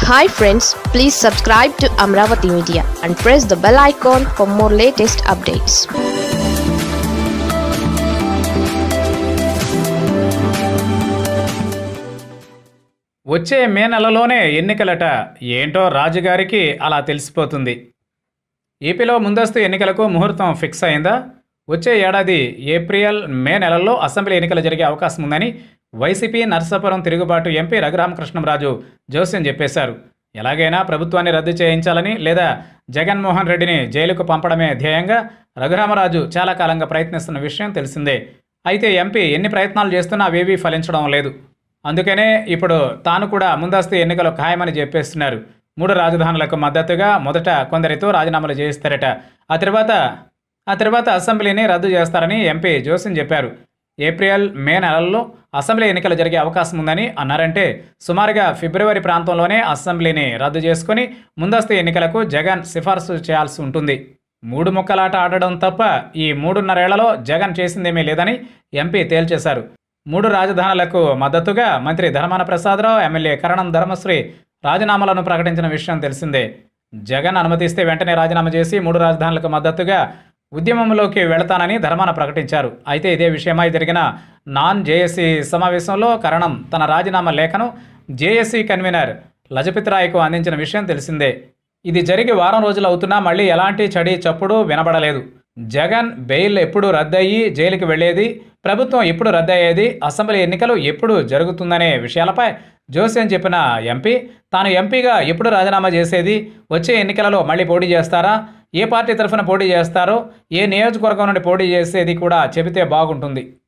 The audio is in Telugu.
Hi friends, please subscribe to Amaravathi Media and press the bell icon for more latest updates. వచ్చే మే నెలలోనే ఎన్నికలట ఏంటో రాజుగారికి అలా తెలిసిపోతుంది. ఏపీలో ముందస్తు ఎన్నికలకు ముహూర్తం ఫిక్స్ అయిందా? వచ్చే ఏడాది ఏప్రిల్ మే నెలల్లో అసెంబ్లీ ఎన్నికలు జరిగే అవకాశం ఉందని వైసీపీ నర్సాపురం తిరుగుబాటు ఎంపీ రఘురామకృష్ణంరాజు జోస్యం చెప్పేశారు. ఎలాగైనా ప్రభుత్వాన్ని రద్దు చేయించాలని లేదా జగన్మోహన్ రెడ్డిని జైలుకు పంపడమే ధ్యేయంగా రఘురామరాజు చాలా కాలంగా ప్రయత్నిస్తున్న విషయం తెలిసిందే. అయితే ఎంపీ ఎన్ని ప్రయత్నాలు చేస్తున్నా అవేవీ ఫలించడం లేదు. అందుకనే ఇప్పుడు తాను కూడా ముందస్తు ఎన్నికలు ఖాయమని చెప్పేస్తున్నారు. 3 రాజధానులకు మద్దతుగా మొదట కొందరితో రాజీనామాలు చేయిస్తారట. ఆ తర్వాత అసెంబ్లీని రద్దు చేస్తారని ఎంపీ జోస్యం చెప్పారు. ఏప్రిల్ మే నెలల్లో అసెంబ్లీ ఎన్నికలు జరిగే అవకాశం ఉందని అన్నారంటే సుమారుగా ఫిబ్రవరి ప్రాంతంలోనే అసెంబ్లీని రద్దు చేసుకుని ముందస్తు ఎన్నికలకు జగన్ సిఫార్సు చేయాల్సి ఉంటుంది. 3 ముక్కలాట ఆడడం తప్ప ఈ 3.5 ఏళ్లలో జగన్ చేసిందేమీ లేదని ఎంపీ తేల్చేశారు. 3 రాజధానులకు మద్దతుగా మంత్రి ధర్మాన ప్రసాదరావు, ఎమ్మెల్యే కరణం ధర్మశ్రీ రాజీనామాలను ప్రకటించిన విషయం తెలిసిందే. జగన్ అనుమతిస్తే వెంటనే రాజీనామా చేసి 3 రాజధానులకు మద్దతుగా ఉద్యమంలోకి వెళతానని ధర్మాన ప్రకటించారు. అయితే ఇదే విషయమై జరిగిన నాన్ జేఏసీ సమావేశంలో కరణం తన రాజీనామా లేఖను జేఏసీ కన్వీనర్ లజపతిరాయ్కు అందించిన విషయం తెలిసిందే. ఇది జరిగి వారం రోజులు అవుతున్నా మళ్ళీ ఎలాంటి చడి చప్పుడు వినబడలేదు. జగన్ బెయిల్ ఎప్పుడు రద్దయ్యి జైలుకి వెళ్లేది, ప్రభుత్వం ఎప్పుడు రద్దయ్యేది, అసెంబ్లీ ఎన్నికలు ఎప్పుడు జరుగుతుందనే విషయాలపై జోస్యం చెప్పిన ఎంపీ తాను ఎంపీగా ఎప్పుడు రాజీనామా చేసేది, వచ్చే ఎన్నికలలో మళ్ళీ పోటీ చేస్తారా, ఏ పార్టీ తరఫున పోటీ చేస్తారో, ఏ నియోజకవర్గం నుండి పోటీ చేసేది కూడా చెబితే బాగుంటుంది.